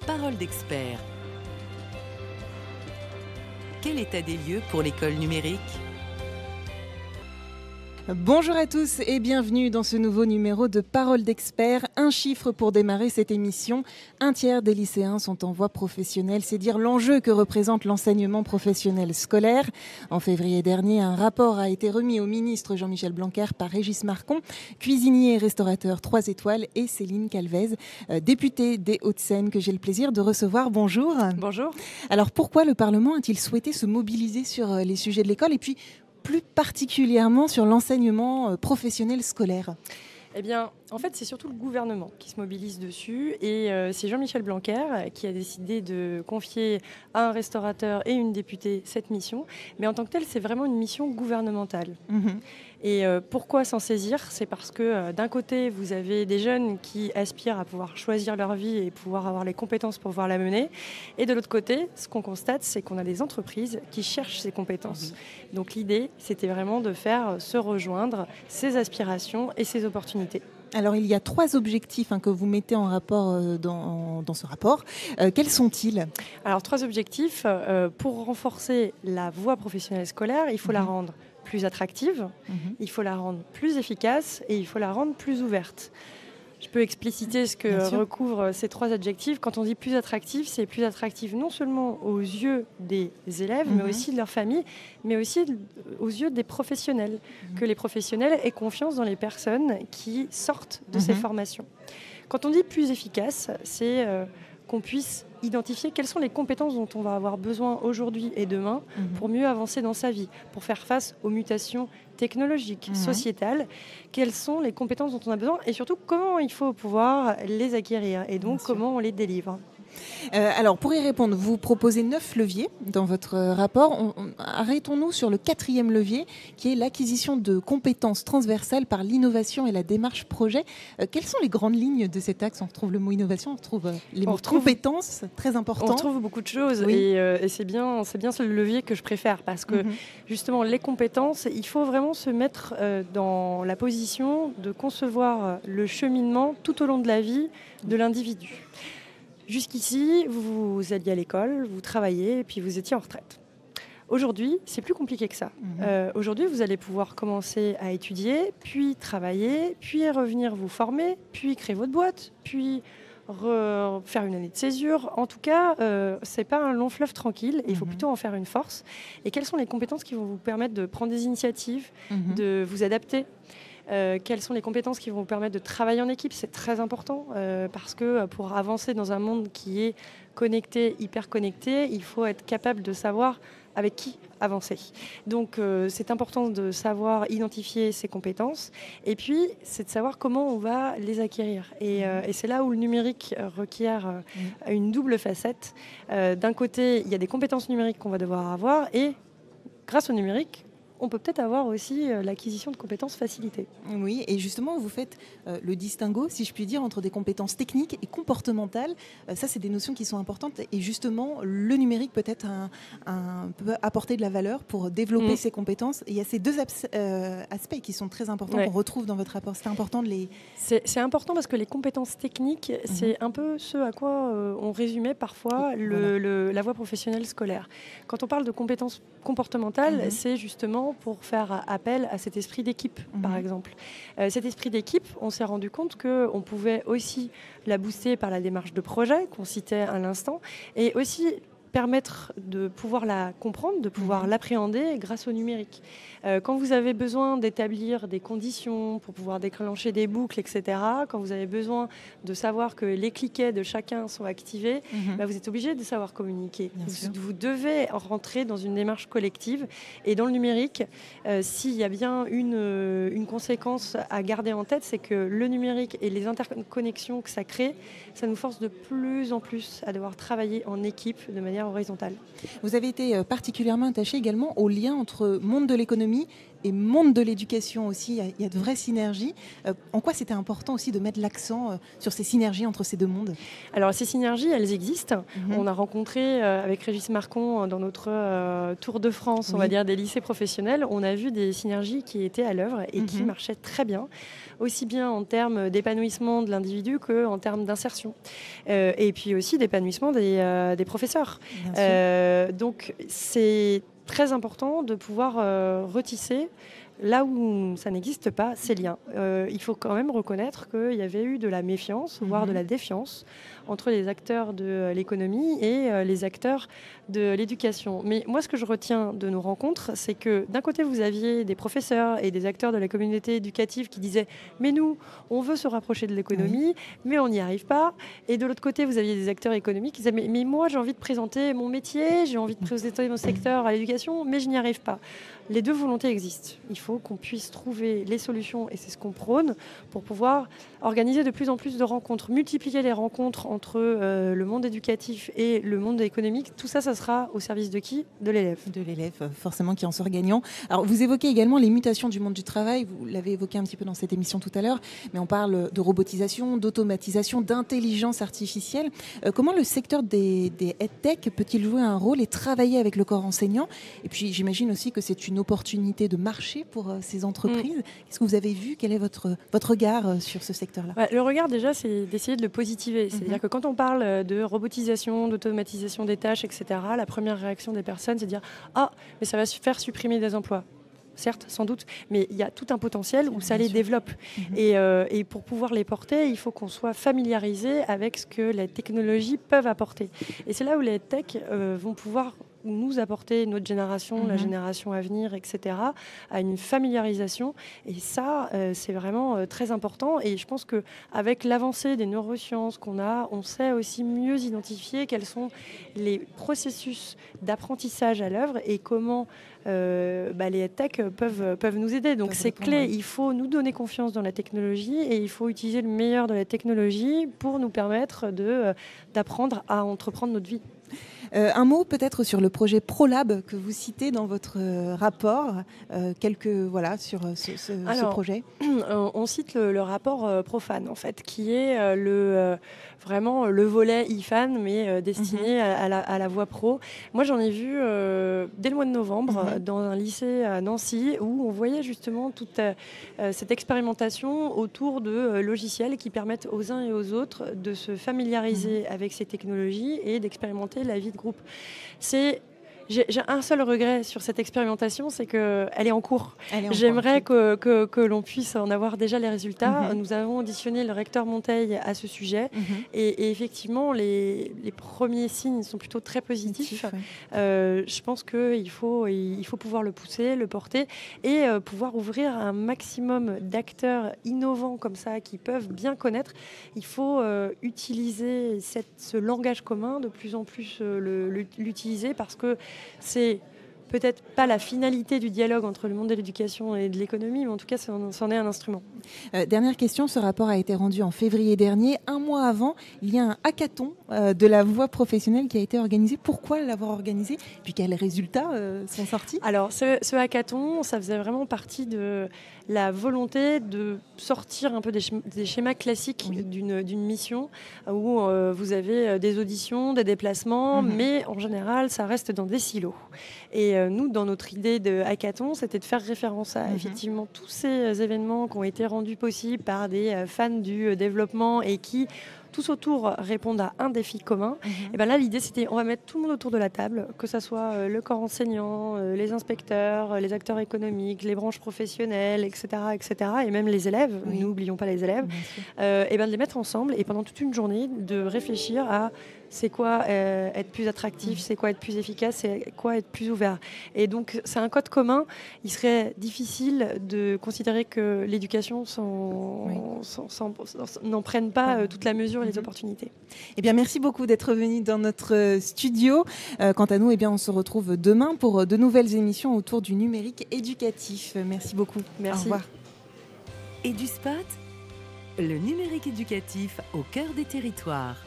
Parole d'expert. Quel état des lieux pour l'école numérique ? Bonjour à tous et bienvenue dans ce nouveau numéro de Parole d'expert. Un chiffre pour démarrer cette émission. Un tiers des lycéens sont en voie professionnelle. C'est dire l'enjeu que représente l'enseignement professionnel scolaire. En février dernier, un rapport a été remis au ministre Jean-Michel Blanquer par Régis Marcon, cuisinier et restaurateur 3 étoiles, et Céline Calvez, députée des Hauts-de-Seine, que j'ai le plaisir de recevoir. Bonjour. Bonjour. Alors pourquoi le Parlement a-t-il souhaité se mobiliser sur les sujets de l'école et puis plus particulièrement sur l'enseignement professionnel scolaire ? Eh bien, en fait, c'est surtout le gouvernement qui se mobilise dessus et c'est Jean-Michel Blanquer qui a décidé de confier à un restaurateur et une députée cette mission. Mais en tant que telle, c'est vraiment une mission gouvernementale. Et pourquoi s'en saisir ? C'est parce que d'un côté, vous avez des jeunes qui aspirent à pouvoir choisir leur vie et pouvoir avoir les compétences pour pouvoir la mener. Et de l'autre côté, ce qu'on constate, c'est qu'on a des entreprises qui cherchent ces compétences. Donc l'idée, c'était vraiment de faire se rejoindre ces aspirations et ces opportunités. Alors, il y a 3 objectifs que vous mettez en rapport dans ce rapport. Quels sont-ils ? Alors, 3 objectifs. Pour renforcer la voie professionnelle scolaire, il faut la rendre plus attractive, il faut la rendre plus efficace et il faut la rendre plus ouverte. Je peux expliciter ce que recouvrent ces 3 adjectifs. Quand on dit plus attractif, c'est plus attractif non seulement aux yeux des élèves, mais aussi de leur famille, mais aussi aux yeux des professionnels. Que les professionnels aient confiance dans les personnes qui sortent de ces formations. Quand on dit plus efficace, c'est qu'on puisse identifier quelles sont les compétences dont on va avoir besoin aujourd'hui et demain pour mieux avancer dans sa vie, pour faire face aux mutations technologiques, sociétales. Quelles sont les compétences dont on a besoin et surtout comment il faut pouvoir les acquérir et donc comment on les délivre. Alors, pour y répondre, vous proposez 9 leviers dans votre rapport. Arrêtons-nous sur le 4e levier, qui est l'acquisition de compétences transversales par l'innovation et la démarche projet. Quelles sont les grandes lignes de cet axe ? On retrouve le mot innovation, on retrouve les mots compétences, très importants. On retrouve beaucoup de choses et c'est bien le levier que je préfère parce que justement, les compétences, il faut vraiment se mettre dans la position de concevoir le cheminement tout au long de la vie de l'individu. Jusqu'ici, vous alliez à l'école, vous travailliez et puis vous étiez en retraite. Aujourd'hui, c'est plus compliqué que ça. Aujourd'hui, vous allez pouvoir commencer à étudier, puis travailler, puis revenir vous former, puis créer votre boîte, puis faire une année de césure. En tout cas, c'est pas un long fleuve tranquille. Il faut plutôt en faire une force. Et quelles sont les compétences qui vont vous permettre de prendre des initiatives, de vous adapter ? Quelles sont les compétences qui vont vous permettre de travailler en équipe ? C'est très important parce que pour avancer dans un monde qui est connecté, hyper connecté, il faut être capable de savoir avec qui avancer. Donc c'est important de savoir identifier ses compétences et puis c'est de savoir comment on va les acquérir. Et c'est là où le numérique requiert une double facette. D'un côté, il y a des compétences numériques qu'on va devoir avoir et grâce au numérique, on peut peut-être avoir aussi l'acquisition de compétences facilitées. Oui, et justement, vous faites le distinguo, si je puis dire, entre des compétences techniques et comportementales. Ça, c'est des notions qui sont importantes. Et justement, le numérique peut peut apporter de la valeur pour développer ces compétences. Et il y a ces 2 aspects qui sont très importants, qu'on retrouve dans votre rapport. C'est important de les... C'est important parce que les compétences techniques, c'est un peu ce à quoi on résumait parfois la voie professionnelle scolaire. Quand on parle de compétences comportementales, c'est justement pour faire appel à cet esprit d'équipe, par exemple. Cet esprit d'équipe, on s'est rendu compte qu'on pouvait aussi la booster par la démarche de projet qu'on citait à l'instant, et aussi permettre de pouvoir la comprendre, de pouvoir l'appréhender grâce au numérique. Quand vous avez besoin d'établir des conditions pour pouvoir déclencher des boucles, etc., quand vous avez besoin de savoir que les cliquets de chacun sont activés, vous êtes obligé de savoir communiquer. Vous devez rentrer dans une démarche collective. Et dans le numérique, s'il y a bien une conséquence à garder en tête, c'est que le numérique et les interconnexions que ça crée, ça nous force de plus en plus à devoir travailler en équipe de manière horizontale. Vous avez été particulièrement attaché également au lien entre monde de l'économie et monde de l'éducation aussi, il y a de vraies synergies. En quoi c'était important aussi de mettre l'accent sur ces synergies entre ces deux mondes? Alors ces synergies, elles existent. On a rencontré avec Régis Marcon dans notre tour de France, on va dire, des lycées professionnels, on a vu des synergies qui étaient à l'œuvre et qui marchaient très bien, aussi bien en termes d'épanouissement de l'individu qu'en termes d'insertion. Et puis aussi d'épanouissement des professeurs. Donc c'est très important de pouvoir retisser là où ça n'existe pas, ces liens. Il faut quand même reconnaître qu'il y avait eu de la méfiance, voire de la défiance, entre les acteurs de l'économie et les acteurs de l'éducation. Mais moi, ce que je retiens de nos rencontres, c'est que d'un côté, vous aviez des professeurs et des acteurs de la communauté éducative qui disaient « mais nous, on veut se rapprocher de l'économie, mais on n'y arrive pas ». Et de l'autre côté, vous aviez des acteurs économiques qui disaient « mais moi, j'ai envie de présenter mon métier, j'ai envie de présenter mon secteur à l'éducation, mais je n'y arrive pas ». Les deux volontés existent. Il faut qu'on puisse trouver les solutions, et c'est ce qu'on prône, pour pouvoir organiser de plus en plus de rencontres, multiplier les rencontres entre le monde éducatif et le monde économique. Tout ça, ça sera au service de qui? De l'élève. De l'élève, forcément, qui en sort gagnant. Alors, vous évoquez également les mutations du monde du travail. Vous l'avez évoqué un petit peu dans cette émission tout à l'heure, mais on parle de robotisation, d'automatisation, d'intelligence artificielle. Comment le secteur des EdTech peut-il jouer un rôle et travailler avec le corps enseignant? Et puis, j'imagine aussi que c'est une opportunité de marché pour ces entreprises. Qu'est-ce que vous avez vu? Quel est votre regard sur ce secteur-là? Le regard, déjà, c'est d'essayer de le positiver. C'est-à-dire que quand on parle de robotisation, d'automatisation des tâches, etc., la première réaction des personnes, c'est de dire « Ah, mais ça va faire supprimer des emplois ». Certes, sans doute, mais il y a tout un potentiel où ça les développe. Et pour pouvoir les porter, il faut qu'on soit familiarisé avec ce que les technologies peuvent apporter. Et c'est là où les tech vont pouvoir nous apporter, notre génération, la génération à venir, etc., à une familiarisation. Et ça, c'est vraiment très important. Et je pense qu'avec l'avancée des neurosciences qu'on a, on sait aussi mieux identifier quels sont les processus d'apprentissage à l'œuvre et comment les tech peuvent nous aider. Donc c'est clé. Il faut nous donner confiance dans la technologie et il faut utiliser le meilleur de la technologie pour nous permettre d'apprendre à entreprendre notre vie. Un mot peut-être sur le projet ProLab que vous citez dans votre rapport, sur ce projet. On cite le rapport Profane, en fait, qui est vraiment le volet IFAN, mais destiné à la voie pro. Moi, j'en ai vu dès le mois de novembre dans un lycée à Nancy où on voyait justement toute cette expérimentation autour de logiciels qui permettent aux uns et aux autres de se familiariser avec ces technologies et d'expérimenter la vie de groupe. J'ai un seul regret sur cette expérimentation, c'est qu'elle est en cours. J'aimerais que l'on puisse en avoir déjà les résultats. Nous avons auditionné le recteur Monteil à ce sujet et effectivement, les premiers signes sont plutôt très positifs. Je pense qu'il faut pouvoir le pousser, le porter et pouvoir ouvrir un maximum d'acteurs innovants comme ça qui peuvent bien connaître. Il faut utiliser ce langage commun, de plus en plus l'utiliser parce que c'est peut-être pas la finalité du dialogue entre le monde de l'éducation et de l'économie, mais en tout cas, c'en est un instrument. Dernière question, ce rapport a été rendu en février dernier. Un mois avant, il y a un hackathon de la voie professionnelle qui a été organisé. Pourquoi l'avoir organisé? Puis quels résultats sont sortis? Alors, ce hackathon, ça faisait vraiment partie de la volonté de sortir un peu des schémas classiques d'une mission où vous avez des auditions, des déplacements, mais en général, ça reste dans des silos. Et nous, dans notre idée de hackathon, c'était de faire référence à effectivement tous ces événements qui ont été rendus possibles par des fans du développement et qui tous autour répondent à un défi commun. Et bien là, l'idée, c'était on va mettre tout le monde autour de la table, que ce soit le corps enseignant, les inspecteurs, les acteurs économiques, les branches professionnelles, etc., et même les élèves. N'oublions pas les élèves. Et bien de les mettre ensemble et pendant toute une journée de réfléchir à c'est quoi être plus attractif, c'est quoi être plus efficace, c'est quoi être plus ouvert. Et donc, c'est un code commun. Il serait difficile de considérer que l'éducation n'en prenne pas toute la mesure et les opportunités. Eh bien, merci beaucoup d'être venu dans notre studio. Quant à nous, on se retrouve demain pour de nouvelles émissions autour du numérique éducatif. Merci beaucoup. Merci. Au revoir. EduSpot, le numérique éducatif au cœur des territoires.